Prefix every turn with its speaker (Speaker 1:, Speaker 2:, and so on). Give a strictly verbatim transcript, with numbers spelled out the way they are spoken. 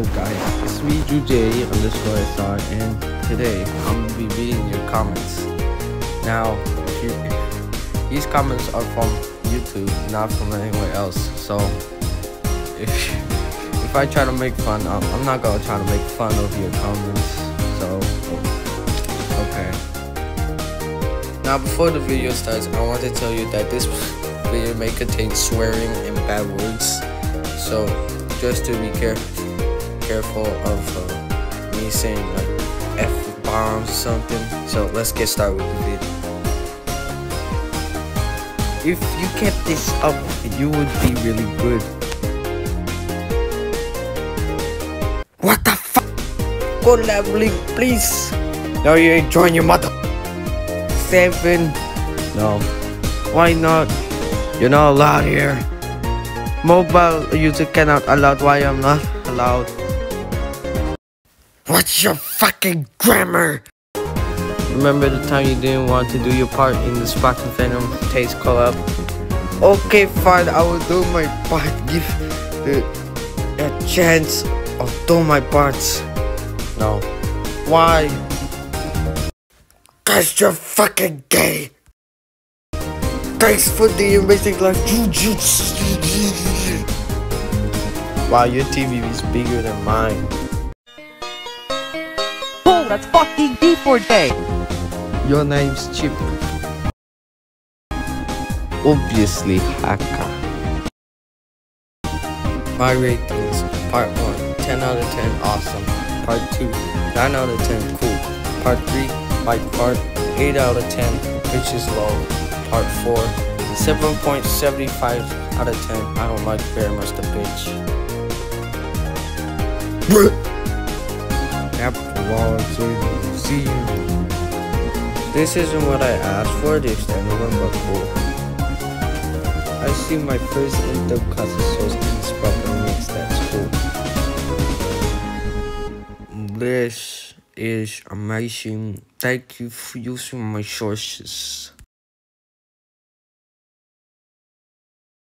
Speaker 1: Hello guys, it's me J underscore S R, and today I'm gonna be reading your comments. Now, if you, if these comments are from YouTube, not from anywhere else. So if if I try to make fun, I'm, I'm not gonna try to make fun of your comments. So okay. Now, before the video starts, I want to tell you that this video may contain swearing and bad words. So just to be careful. careful of uh, me saying like F bombs or something. So let's get started with the video. If you kept this up, you would be really good. What the fuck? Go leveling, please. No, you ain't join your mother. Seven. No. Why not? You're not allowed here. Mobile user cannot allowed. Why I'm not allowed? What's your fucking grammar? Remember the time you didn't want to do your part in the Spark and Venom taste collab? Okay, fine, I will do my part. Give the a chance of doing my parts. No. Why? Cause you're fucking gay. Thanks for the amazing life. Wow, your T V is bigger than mine.
Speaker 2: That's fucking D for day.
Speaker 1: Your name's Chip. Obviously, Haka. My ratings: Part one, ten out of ten, awesome. Part two, nine out of ten, cool. Part three, like part, eight out of ten, which is low. Part four, seven point seven five out of ten, I don't like very much the bitch. See you. This isn't what I asked for, the extended one, but cool. I see my first intro class is so inspiring mix, that's cool. This is amazing. Thank you for using my sources.